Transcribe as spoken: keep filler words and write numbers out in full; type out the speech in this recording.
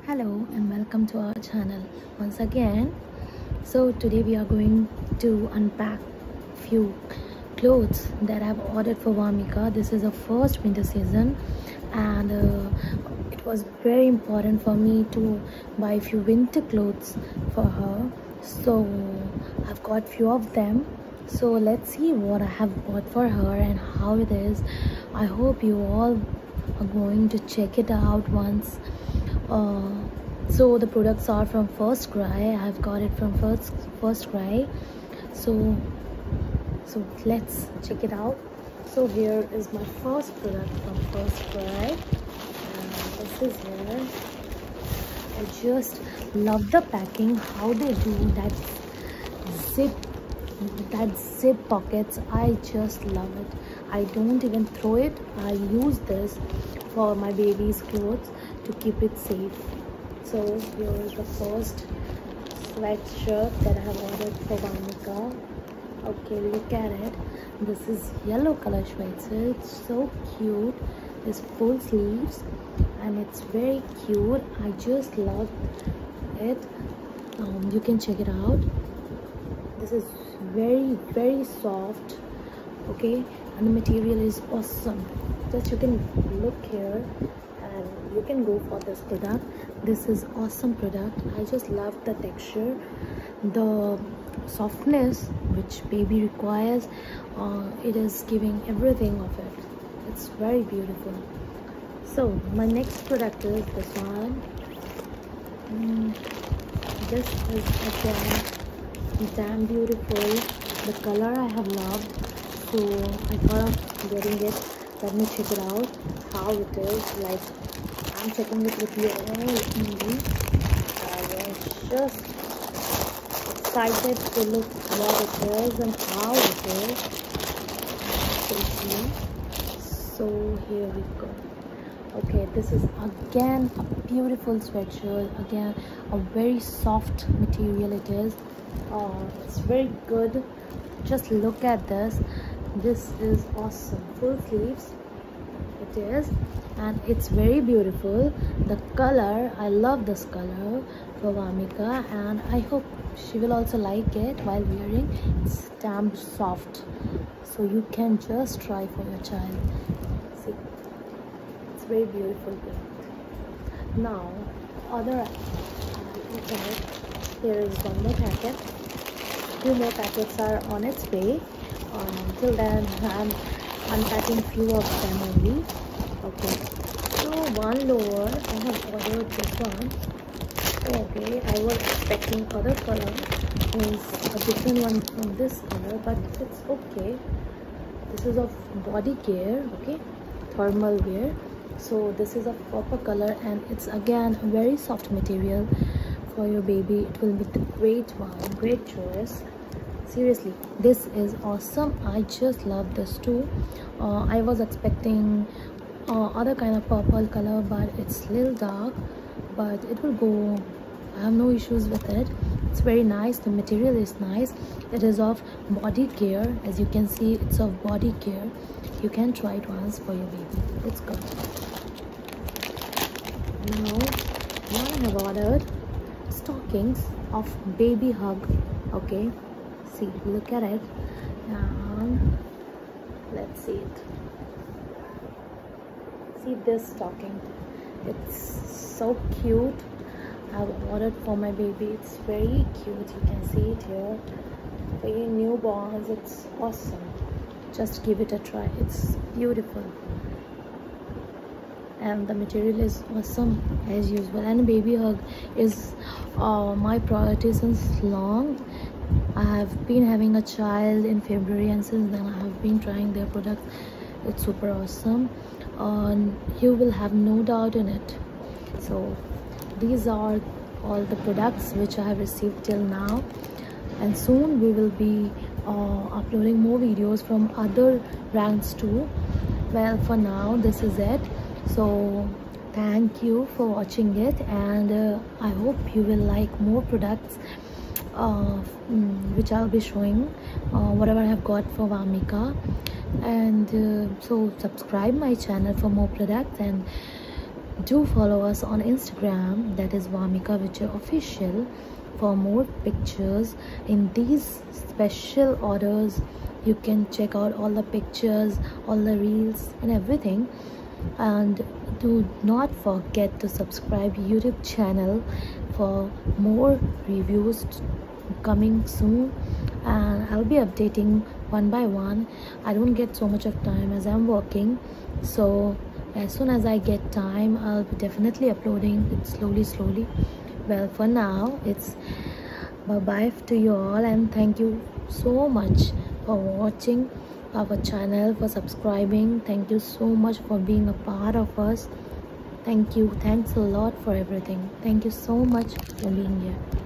Hello and welcome to our channel once again. So today we are going to unpack few clothes that I've ordered for Vamika. This is the first winter season and uh, it was very important for me to buy few winter clothes for her. So I've got few of them. So let's see what I have bought for her and how it is. I hope you all are going to check it out once. Uh, so the products are from First Cry. I've got it from First First Cry. So so let's check it out. So here is my first product from First Cry. And this is here. I just love the packing, how they do that zip that zip pockets. I just love it. I don't even throw it. I use this for my baby's clothes to keep it safe. So here is the first sweatshirt that I have ordered for Vamika. Okay, look at it. This is yellow color sweatshirt. It's so cute. It's full sleeves and it's very cute. I just love it. Um, you can check it out. This is very very soft, okay, and the material is awesome. Just you can look here and you can go for this product. This is awesome product. I just love the texture, the softness which baby requires. Uh, it is giving everything of it. It's very beautiful. So my next product is this one. Mm, this is again damn beautiful. The color I have loved, so I thought of getting it. Let me check it out how it is. Like, I'm checking it with you all. Maybe I was just excited to look what it is and how it is. So here we go. Okay, this is again a beautiful sweatshirt. Again, a very soft material it is. Uh, it's very good. Just look at this. This is awesome. Full sleeves it is, and it's very beautiful. The color, I love this color for Vamika, and I hope she will also like it while wearing. It's damn soft, so you can just try for your child. See, it's very beautiful. Now other uh, here is one more packet. Two more packets are on its way. Um, till then, I'm unpacking few of them only. Okay. So one lower, I have ordered this one. Okay, I was expecting other color. Means a different one from this color, but it's okay. This is of body care. Okay, thermal wear. So this is a copper color, and it's again a very soft material for your baby. It will be the great one, great choice. Seriously, this is awesome. I just love this too. uh, I was expecting uh, other kind of purple color, but it's little dark, but it will go. I have no issues with it. It's very nice. The material is nice. It is of body care. As you can see, it's of body care. You can try it once for your baby. Let's go. Now, now I have ordered stockings of Baby Hug. Okay, see, look at it. And let's see it. See this stocking. It's so cute. I've ordered for my baby. It's very cute. You can see it here. For your newborns, it's awesome. Just give it a try. It's beautiful. And the material is awesome as usual. And Baby Hug is uh, my priority since long. I have been having a child in February, and since then I have been trying their products. It's super awesome. Uh, you will have no doubt in it. So these are all the products which I have received till now, and soon we will be uh, uploading more videos from other brands too. Well, for now this is it. So thank you for watching it, and uh, I hope you will like more products uh, which I'll be showing, uh, whatever I have got for Vamika. And uh, so subscribe my channel for more products, and Do follow us on Instagram, that is Vamika Vijay Official, for more pictures in these special orders. You can check out all the pictures, all the reels and everything. And do not forget to subscribe YouTube channel for more reviews coming soon, and I'll be updating one by one. I don't get so much of time as I'm working, so as soon as I get time I'll be definitely uploading it slowly slowly. Well, for now it's bye bye to you all, and thank you so much for watching our channel, for subscribing. Thank you so much for being a part of us. Thank you. Thanks a lot for everything. Thank you so much for being here.